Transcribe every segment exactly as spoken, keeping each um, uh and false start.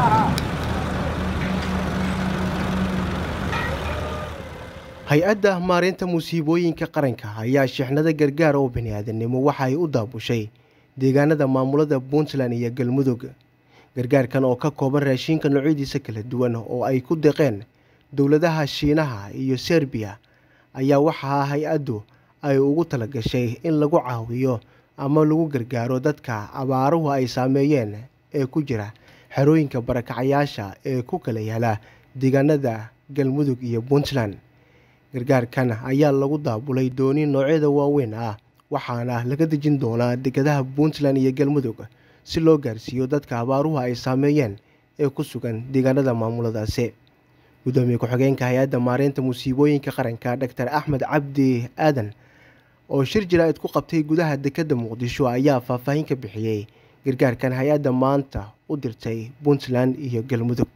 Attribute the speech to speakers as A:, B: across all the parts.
A: hay-adda maareynta musiibooyinka qaranka ayaa shixnado gargaar oo bini'aadanimo waxa ay u daabushay deegaanada maamulada Puntland iyo Galmudug. gargaarkan oo ka kooban raashinka noocyadiisa kala duwan oo ay ku deeqeen dowladaha Shiinaha iyo Serbia ayaa waxa hay-addu ay ugu talagashay in lagu caawiyo ama lagu gargaaro dadka abaaruhu ay saameeyeen ee ku jira xerooyinka barakacayaasha ee ku kala yaala deegaanada Galmudug iyo Puntland. gargaarkan ayaa lagu daabulay dooni noocyada waaweyn ah waxaana laga dejin doonaa dekedaha Puntland iyo Galmudug si loo gaarsiiyo dadka abaaruhu ay saameeyeen ee ku sugan deegaanada maamuladaasi. gudoomiye ku-xigeenka hay-adda maareynta musiibooyinka qaranka Doctor Axmed Cabdi Aadan oo shir jiraa'id ku qabtay gudaha dekedda Muqdisho ayaa faahfaahin ka bixiyay gargaarkan hay-adda maanta u dirtay Puntland iyo Galmudug.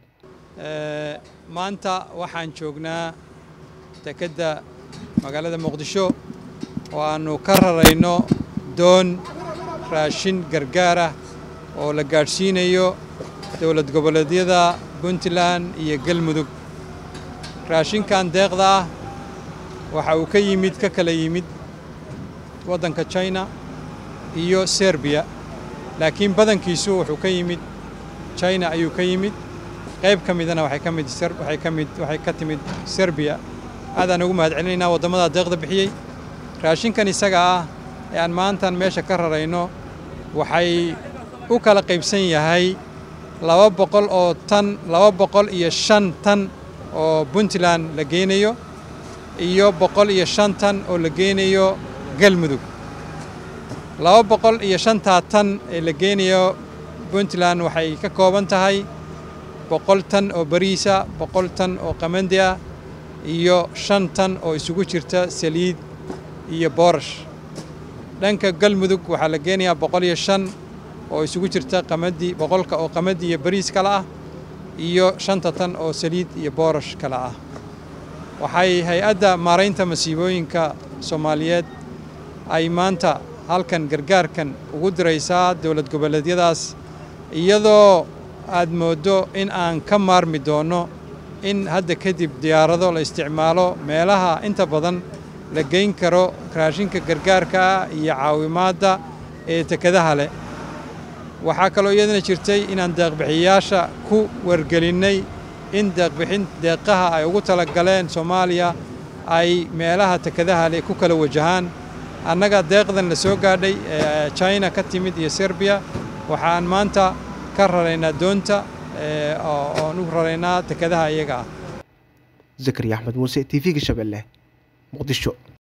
B: ee maanta waxaan joognaa dekedda magaalada Muqdisho oo aanu ka rarayno doon raashin gargaar ah oo la gaarsiinayo dowlad goboleedyada Puntland iyo Galmudug. raashinkan deeqda ah waxa uu ka yimid ka kala yimid waddanka China iyo Serbia, laakiin badankiisu wuxuu ka yimid China ayuu ka yimid, qayb ka midana waxay ka mid waxay ka mid waxay ka timid Serbia. aadaan ugu mahadcelinaynaa wadamada deeqda bixiyay. raashinkan isaga ah ee aan maantan meesha ka rarayno waxay u kala qaybsan yahay laba boqol oo tan laba boqol iyo shan tan oo Puntland la geynayo iyo boqol iyo shan tan oo la geynayo Galmudug. laba boqol iyo shan tan ee la geynayo Puntland waxay ka kooban tahay boqol tan oo bariisa, boqol tan oo qamandi ah iyo shan tan oo isugu jirta saliid iyo boorash. dhanka Galmudug waxaa la geynayaa boqol iyo shan oo isugu jirta qamadi, boqolka oo qamadi iyo bariis kala ah iyo shanta tan oo saliid iyo boorash kala ah. waxay hay-adda maareynta masiibooyinka Soomaaliyeed ay maanta halkan gargaarkan ugu diraysaa dowlad goboleedyadaas iyadoo aad moodo in aan ka maarmi doono in hadda kadib diyaarado la isticmaalo meelaha inta badan la geyn karo raashinka gargaarka iyo caawimaadda ee dekedaha leh. waxaa kaloo iyadana jirtay inaan deeq-bixiyayaasha ku wargelinnay in deeq-bixin deeqaha ay ugu talagaleen Soomaaliya ay meelaha dekedaha leh ku kala wajahaan. annaga deeqdan la soo gaadhay ee China ka timid iyo Serbia waxaan maanta ka raraynaa doonta oo nu raraynaa dekedaha iyaga ah.
A: Zakariya Axmed Muuse, T V-ga Shabeelle, Muqdisho.